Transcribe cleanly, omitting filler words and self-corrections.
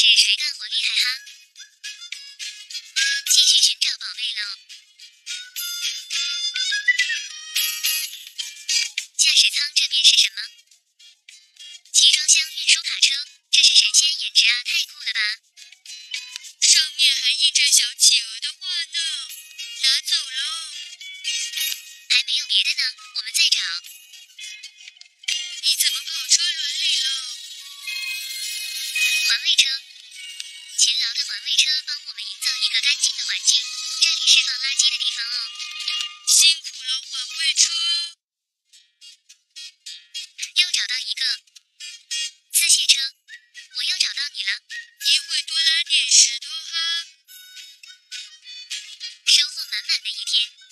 是谁干活厉害哈？继续寻找宝贝喽。驾驶舱这边是什么？集装箱运输卡车，这是神仙颜值啊，太酷了吧！ 上面还印着小企鹅的画呢，拿走喽。 还没有别的呢，我们再找。 你怎么跑车轮里了？ 环卫车，勤劳的环卫车帮我们营造一个干净的环境，这里是放垃圾的地方哦。 辛苦了，环卫车。 又找到一个自卸车，我又找到你了。 一会多拉点石头哈。 收获满满的一天。